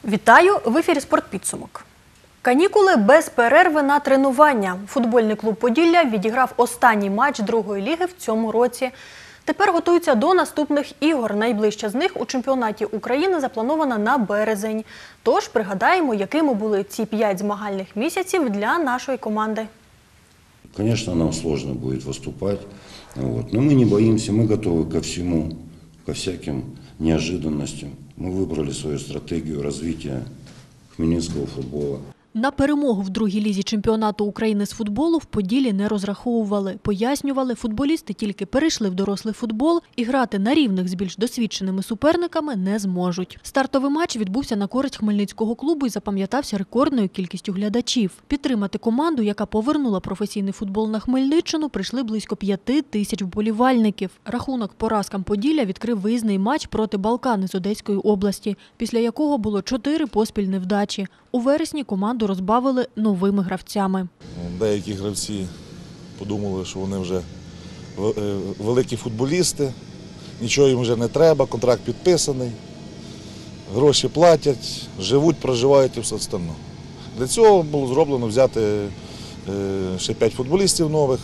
Вітаю! В ефірі «Спортпідсумок». Канікули без перерви на тренування. Футбольний клуб «Поділля» відіграв останній матч другої ліги в цьому році. Тепер готуються до наступних ігор. Найближча з них у чемпіонаті України запланована на березень. Тож пригадаємо, якими були ці 5 змагальних місяців для нашої команди. Конечно, нам сложно будет выступать, но мы не боимся, мы готовы ко всему, ко всяким неожиданностям. Мы выбрали свою стратегию развития хмельницкого футбола. На перемогу в другій лізі чемпіонату України з футболу в Поділлі не розраховували. Пояснювали, футболісти тільки перейшли в дорослий футбол і грати на рівних з більш досвідченими суперниками не зможуть. Стартовий матч відбувся на користь хмельницького клубу і запам'ятався рекордною кількістю глядачів. Підтримати команду, яка повернула професійний футбол на Хмельниччину, прийшли близько 5 тисяч вболівальників. Рахунок поразкам Поділля відкрив виїзний матч проти Балкани з Одеської області, після якого було 4 поспіль невдачі. У вересні команду розбавили новими гравцями. Деякі гравці подумали, що вони вже великі футболісти, нічого їм вже не треба, контракт підписаний, гроші платять, живуть, проживають і все остальне. Для цього було зроблено взяти ще 5 футболістів нових,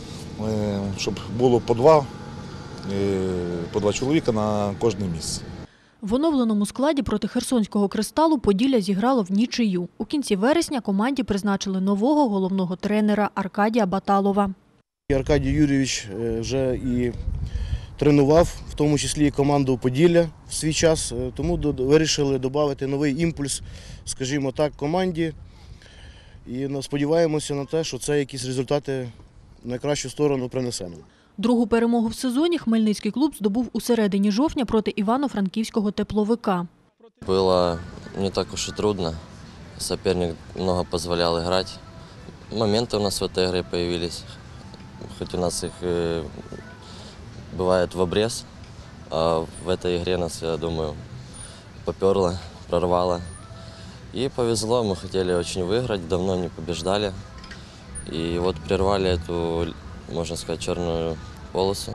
щоб було по 2 чоловіка на кожне місце. В оновленому складі проти Херсонського «Кристалу» Поділля зіграло в нічию. У кінці вересня команді призначили нового головного тренера Аркадія Баталова. Аркадій Юрійович вже і тренував, в тому числі і команду Поділля в свій час, тому вирішили додати новий імпульс, скажімо так, команді. І сподіваємося на те, що це якісь результати в найкращу сторону принесе нам. Другу перемогу в сезоні хмельницький клуб здобув у середині жовтня проти Івано-Франківського «Тепловика». Было не так уж и трудно. Соперник много позволял играть. Моменты у нас в этой игре появились. Хоть у нас их бывает в обрез, а в этой игре нас, я думаю, поперло, прорвало. И повезло, мы хотели очень выиграть, давно не побеждали. И вот прервали эту, можно сказать, черную полосу.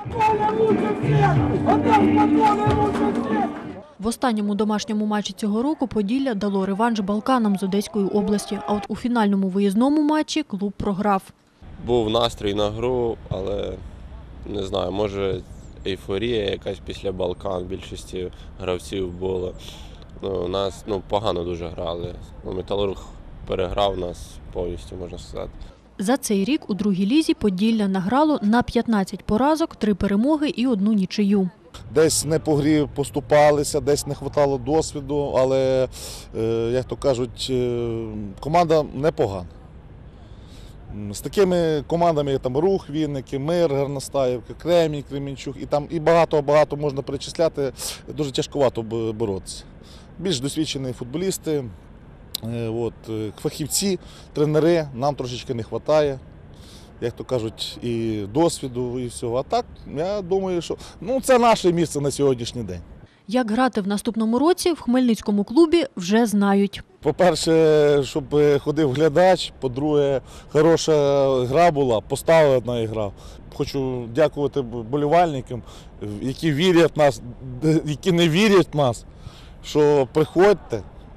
В останньому домашньому матчі цього року Поділля дало реванш Балканам з Одеської області, а от у фінальному виїзному матчі клуб програв. Був настрій на гру, але не знаю, може ейфорія якась після Балкан, більшості гравців була. Нас погано дуже грали. Металург переграв нас повністю, можна сказати. За цей рік у другій лізі Поділля награло на 15 поразок, 3 перемоги і 1 нічию. Десь не по грі поступалися, десь не вистачало досвіду, але, як то кажуть, команда непогана. З такими командами, як там Рух, Вінники, Мир, Горностаївка, Кремінь, Кременчук, і багато можна перечисляти, дуже тяжковато боротися. Більш досвідчені футболісти, фахівці, тренери, нам трошечки не вистачає, як то кажуть, і досвіду, і всього. А так, я думаю, що це наше місце на сьогоднішній день. Як грати в наступному році, в Хмельницькому клубі вже знають. По-перше, щоб ходив глядач, по-друге, хороша гра була, поставлена гра. Хочу дякувати болівальникам, які вірять в нас, які не вірять в нас, що приходьте,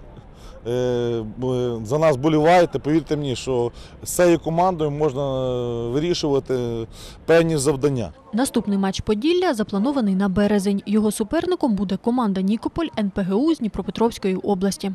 за нас болівайте, повірте мені, що з цією командою можна вирішувати певні завдання. Наступний матч Поділля запланований на березень. Його суперником буде команда «Нікополь» НПГУ з Дніпропетровської області.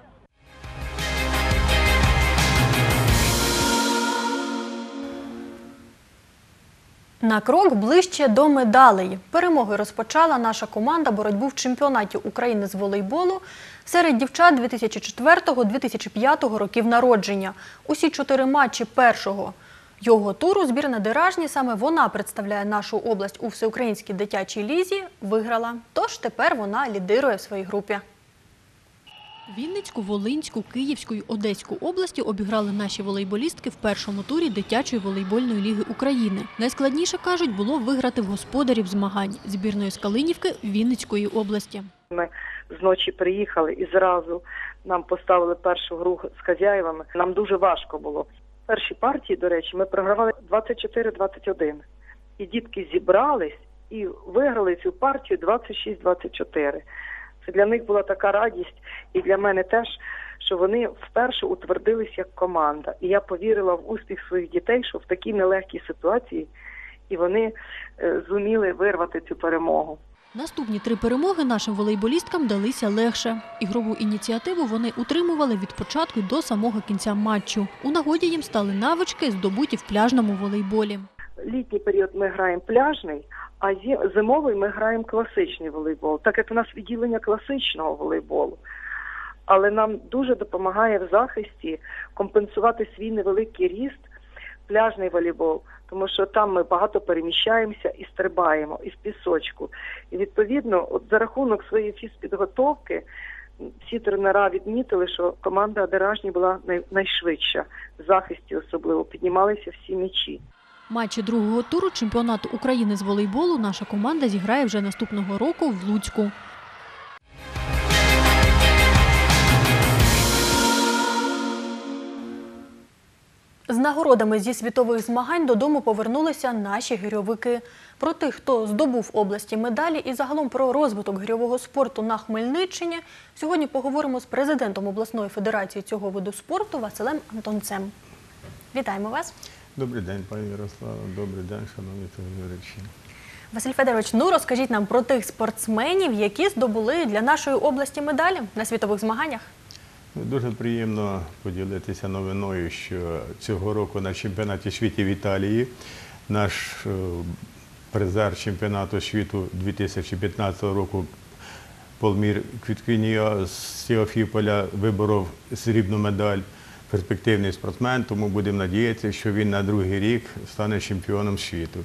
На крок ближче до медалей. Перемоги розпочала наша команда боротьбу в чемпіонаті України з волейболу серед дівчат 2004-2005 років народження. Усі 4 матчі першого його туру збірна Деражні, саме вона представляє нашу область у всеукраїнській дитячій лізі, виграла. Тож тепер вона лідирує в своїй групі. Вінницьку, Волинську, Київську і Одеську області обіграли наші волейболістки в першому турі дитячої волейбольної ліги України. Найскладніше, кажуть, було виграти в господарів змагань збірної з Калинівки Вінницької області. Ми зночі приїхали і зразу нам поставили першу гру з хазяївами. Нам дуже важко було. В першій партії, до речі, ми програвали 24-21. І дітки зібрались і виграли цю партію 26-24. Це для них була така радість, і для мене теж, що вони вперше утвердились як команда. І я повірила в успіх своїх дітей, що в такій нелегкій ситуації і вони зуміли вирвати цю перемогу. Наступні 3 перемоги нашим волейболісткам далися легше. Ігрову ініціативу вони утримували від початку до самого кінця матчу. У нагоді їм стали навички, здобуті в пляжному волейболі. Літній період ми граємо пляжний, а зимовий ми граємо класичний волейбол, так як у нас відділення класичного волейболу. Але нам дуже допомагає в захисті компенсувати свій невеликий ріст пляжний волейбол, тому що там ми багато переміщаємося і стрибаємо, і в пісочку. І відповідно, от за рахунок своєї фізпідготовки, всі тренера відмітили, що команда Деражні була найшвидша, в захисті особливо, піднімалися всі м'ячі. Матчі другого туру чемпіонату України з волейболу наша команда зіграє вже наступного року в Луцьку. З нагородами зі світових змагань додому повернулися наші гирьовики. Про тих, хто здобув в області медалі і загалом про розвиток гирьового спорту на Хмельниччині, сьогодні поговоримо з президентом обласної федерації цього виду спорту Василем Антонцем. Вітаємо вас. Добрий день, пані Ярослава. Добрий день, шановні телеглядачі. Василь Федорович, розкажіть нам про тих спортсменів, які здобули для нашої області медалі на світових змаганнях. Дуже приємно поділитися новиною, що цього року на чемпіонаті світу в Італії наш призер чемпіонату світу 2015 року Полмір Квіткіньо з Теофіполя виборов срібну медаль. Перспективний спортсмен, тому будемо надіятися, що він на другий рік стане чемпіоном світу.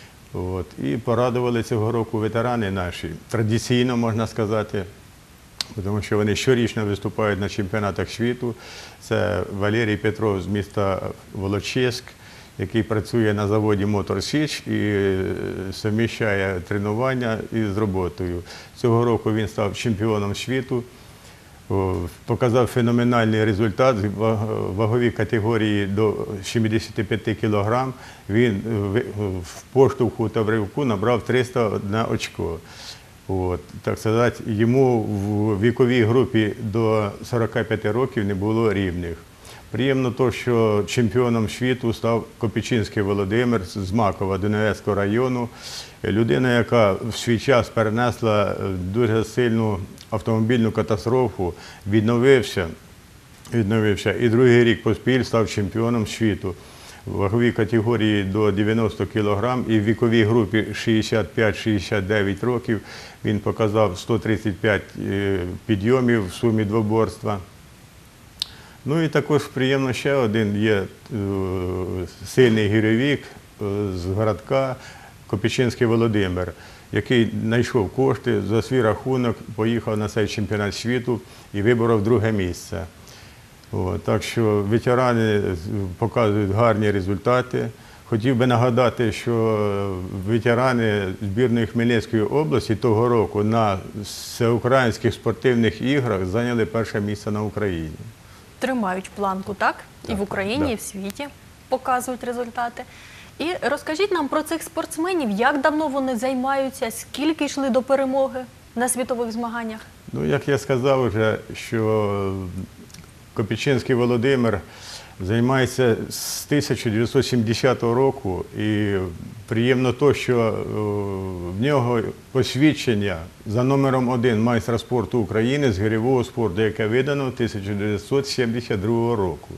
І порадували цього року ветерани наші, традиційно можна сказати, тому що вони щорічно виступають на чемпіонатах світу. Це Валерій Петров з міста Волочиськ, який працює на заводі «Мотор Січ» і суміщає тренування із роботою. Цього року він став чемпіоном світу. Показав феноменальний результат в ваговій категорії до 75 кг. Він в поштовху та в ривку набрав 301 очко. Так сказати, йому в віковій групі до 45 років не було рівних. Приємно те, що чемпіоном світу став Копичинський Володимир з Макова Донецького району. Людина, яка в свій час перенесла дуже сильну автомобільну катастрофу, відновився і другий рік поспіль став чемпіоном світу. В ваговій категорії до 90 кг і в віковій групі 65-69 років він показав 135 підйомів в сумі двоборства. І також приємно ще один є сильний гірьовик з городка Копичинський Володимир, який знайшов кошти, за свій рахунок поїхав на цей чемпіонат світу і виборов друге місце. Так що ветерани показують гарні результати. Хотів би нагадати, що ветерани збірної Хмельницької області того року на всеукраїнських спортивних іграх зайняли перше місце на Україні. Тримають планку, так? І в Україні, і в світі показують результати. І розкажіть нам про цих спортсменів, як давно вони займаються, скільки йшли до перемоги на світових змаганнях? Як я сказав вже, що Копичинський Володимир займається з 1970 року, і приємно те, що в нього посвідчення за номером 1 майстра спорту України з гирьового спорту, яке видано 1972 року.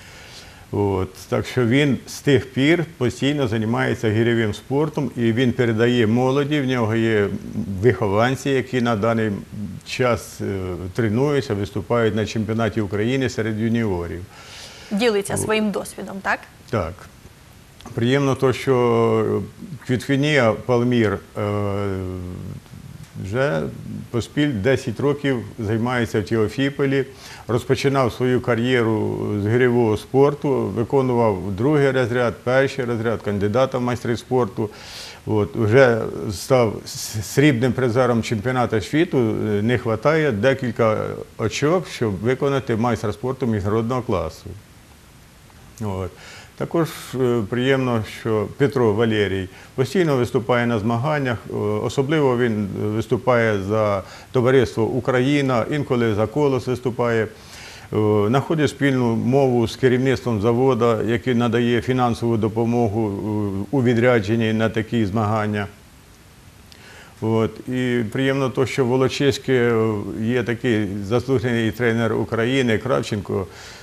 Так що він з тих пір постійно займається гирьовим спортом, і він передає молоді, в нього є вихованці, які на даний час тренуються, виступають на чемпіонаті України серед юніорів. Ділиться своїм досвідом, так? Так. Приємно те, що Квіткіньо Полмір вже поспіль 10 років займається в Теофіполі, розпочинав свою кар'єру з гирьового спорту, виконував другий розряд, перший розряд, кандидата в майстри спорту. Вже став срібним призером чемпіонату світу, не вистачає декілька очок, щоб виконати майстра спорту міжнародного класу. Також приємно, що Петро Валерій постійно виступає на змаганнях, особливо він виступає за товариство «Україна», інколи за «Колос» виступає. Знаходить спільну мову з керівництвом заводу, який надає фінансову допомогу у відрядженні на такі змагання. І приємно те, що в Волочиську є такий заслужений тренер України Кравченко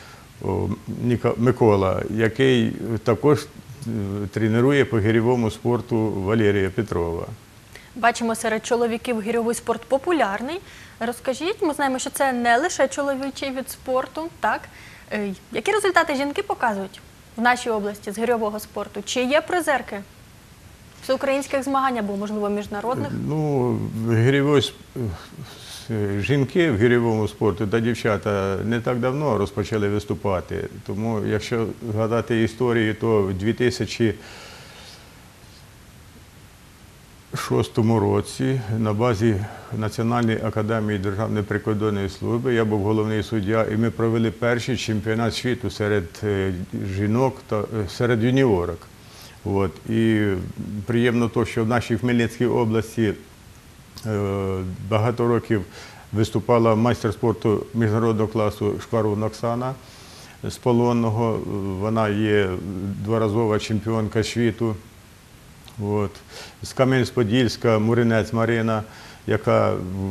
Микола, який також тренує по гірьовому спорту Валерія Петрова. Бачимо, серед чоловіків гірьовий спорт популярний. Розкажіть, ми знаємо, що це не лише чоловічий від спорту, так? Які результати жінки показують в нашій області з гірьового спорту? Чи є призерки всеукраїнських змагань або, можливо, міжнародних? Жінки в гірьовому спорті та дівчата не так давно розпочали виступати. Тому, якщо згадати історію, то в 2006 році на базі Національної академії Державної прикордонної служби я був головний суддя, і ми провели перший чемпіонат світу серед жінок та серед юніорок. І приємно те, що в нашій Хмельницькій області багато років виступала майстер спорту міжнародного класу Шкварун Оксана з Полонного. Вона є дворазова чемпіонка світу. З Кам'янець-Подільська Муринець Марина, яка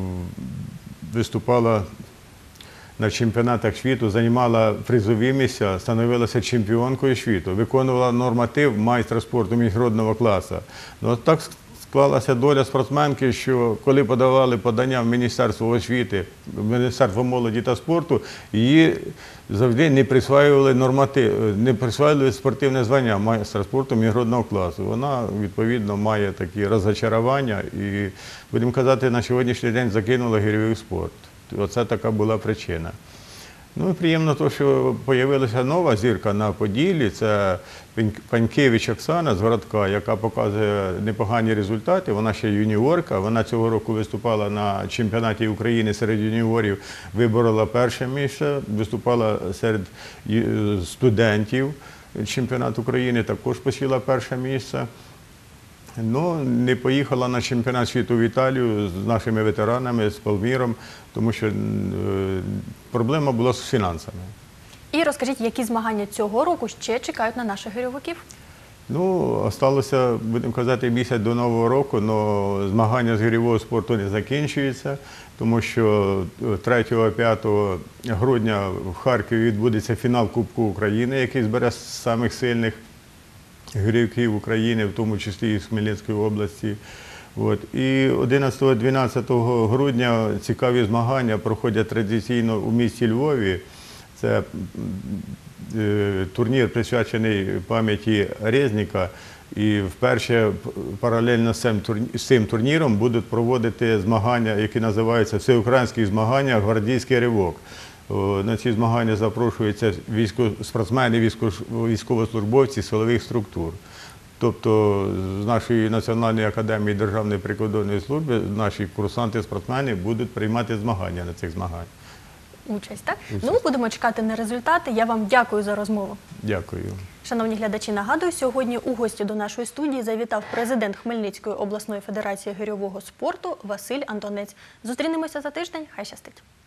виступала на чемпіонатах світу, займала призові місця, становилася чемпіонкою світу, виконувала норматив майстра спорту міжнародного класу. Так склалася доля спортсменки, що коли подавали подання в Міністерство освіти, в Міністерство молоді та спорту, її завжди не присваювали не присваювали спортивне звання майстра спорту міжнародного класу. Вона, відповідно, має такі розчарування і, будемо казати, на сьогоднішній день закинула гірьовий спорт. Оце така була причина. І приємно те, що з'явилася нова зірка на Поділлі, це Панькевич Оксана з Городка, яка показує непогані результати. Вона ще юніорка, вона цього року виступала на чемпіонаті України серед юніорів, виборола перше місце, виступала серед студентів чемпіонату України, також посіла перше місце. Не поїхала на чемпіонат світу в Італію з нашими ветеранами, з Палміром, тому що проблема була з фінансами. І розкажіть, які змагання цього року ще чекають на наших гірьовиків? Залишилося, будемо казати, місяць до Нового року, але змагання з гірьового спорту не закінчуються, тому що 3-5 грудня в Харкові відбудеться фінал Кубку України, який збере самих сильних гірьовиків України, в тому числі і з Хмельницької області. І 11-12 грудня цікаві змагання проходять традиційно у місті Львові. Це турнір, присвячений пам'яті Резніка. І вперше паралельно з цим турніром будуть проводити змагання, які називаються всеукраїнські змагання «Гвардійський ривок». На ці змагання запрошуються спортсмени, військовослужбовці силових структур. Тобто з нашої Національної академії Державної прикордонної служби наші курсанти-спортсмени будуть приймати змагання на цих змаганнях. Участь, так? Будемо чекати на результати. Я вам дякую за розмову. Дякую. Шановні глядачі, нагадую, сьогодні у гості до нашої студії завітав президент Хмельницької обласної федерації гирьового спорту Василь Антонець. Зустрінемося за тиждень. Хай щастить!